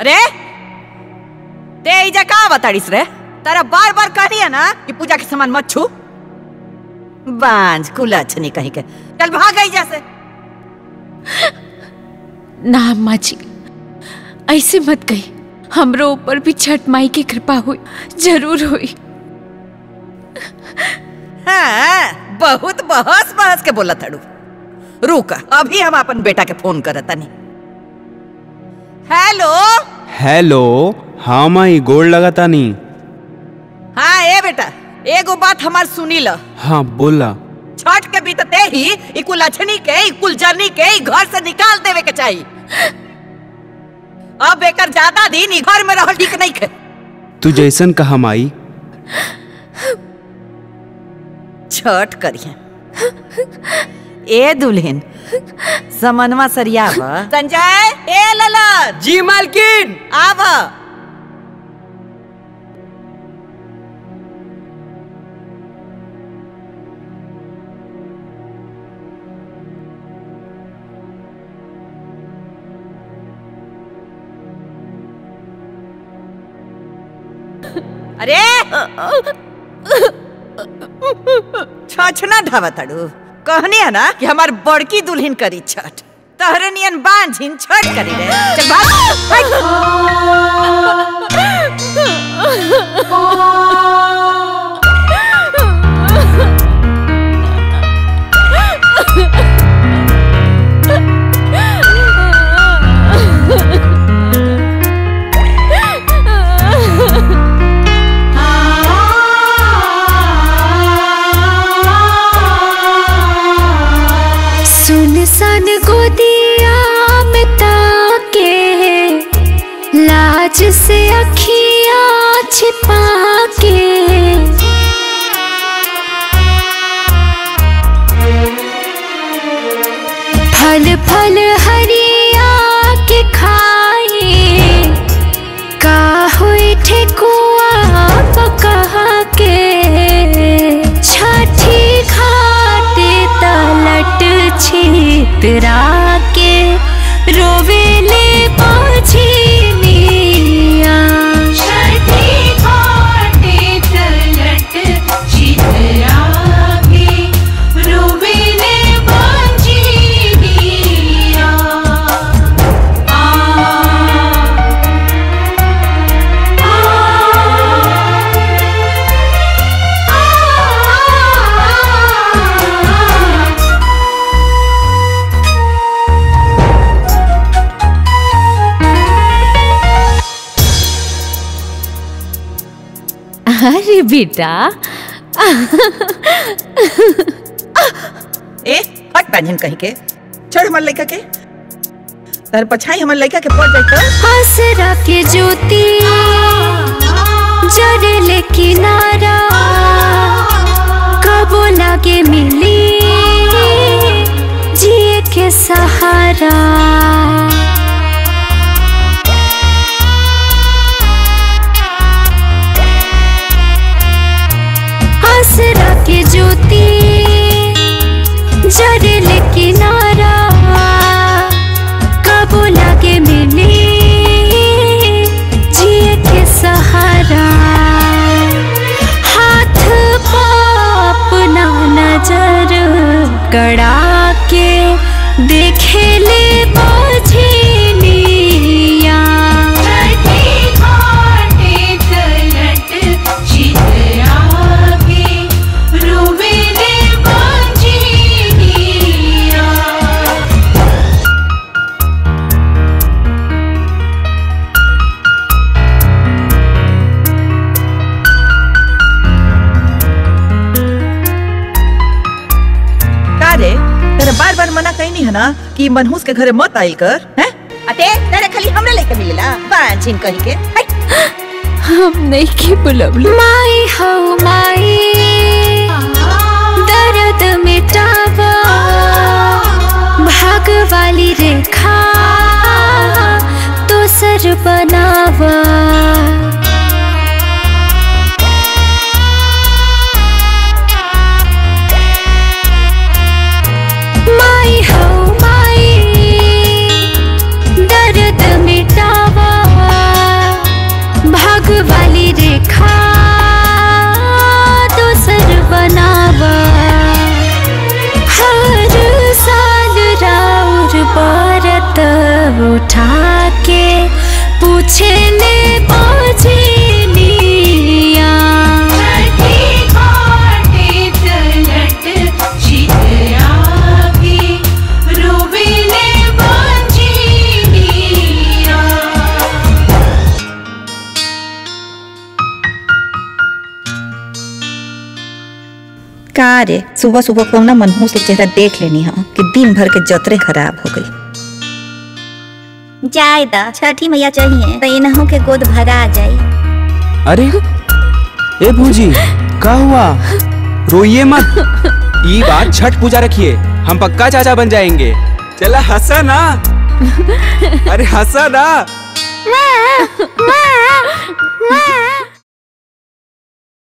अरे ते इजा का बताड़ीस रे? तारा बार बार कहनी है ना कि पूजा के सामान मत छू। बांझ कुलछनी कहीं के, चल भाग गई जैसे। ना अम्मा जी, ऐसे मत कही। हमरो ऊपर भी छठ माई की कृपा हुई, जरूर हुई। हाँ, बहुत बहस बहस के बोला थड़ू। रुक, अभी हम अपन बेटा के फोन करत तनी। हेलो हेलो, हाँ माई गोड़ लगाता नी। हाँ ए बेटा, एगो बात हमार सुनी ल। हाँ बोला। छठ के बीतते ही ई कुलछनी के, ई कुलजरनी के ई घर से निकाल देवे के चाहिए। अब एकर ज्यादा दिन ई घर में रहल ठीक नहीं है। तू जैसन कहा माई। छठ करिए। ए दुल्हन, समनवा सरियावा। संजय, ए ललन। जी मालकिन। आवा। अरे छछना ढावा तड़ू। कहनी है ना कि हमार बड़की दुल्हन करी छठ, तहरे नियन बांझिन छठ करी रे। चल भाग। सुनसान गोदिया में ताके, लाज से अखियाँ छिपा के, फल फल हरिया के खाए, का हुई ठेकुआ पका के, छठी घाटे तलट छितरा के, रोवेले बाझिनिया। छठी घाटे तलट छितरा के, रोवेले बाझिनिया। अरे बेटा। ए हट बांझिन कहीं के, चढ़ हमार लड़का के। तार पछाई हमार लड़का के पड़ जाए तो। आसरा के ज्योति जड़ले किनारा, कबो लागे मिली जिए के सहारा। आसरा के ज्योति जड़ले किनारा, कबो लागे मिली जिए के सहारा। हाथ पाप ना नजर गड़ा के, देखे ले बाझिनिया। छठी घाटे तलट छितरा के, रोवेले बाझिनिया। का रे, तेरे बार बार मना कहीं नहीं है ना कि मनहूस के घरे मत आइल कर, हैं? अते तेरे खाली हमरे लेके मिलेला बांझिन कहीं के। हम नहीं की बुलबुल। माई हो माई, दर्द मिटावा, भाग वाली रेखा तो सर बनावा। माई हो माई, दर्द मिटावा, उठा के पूछे ले बजनिया का रे सुबह सुबह कौना मनहूस चेहरा देख लेनी हम कि दिन भर के जतरे खराब हो गई। जाए दा छठी मैया चाहिए तो इनहों के गोद भरा जाए। अरे ए भूजी का हुआ? रोइए मत, ये बात छठ पूजा रखिए, हम पक्का चाचा बन जाएंगे। चला हंसा ना, अरे हंसा ना।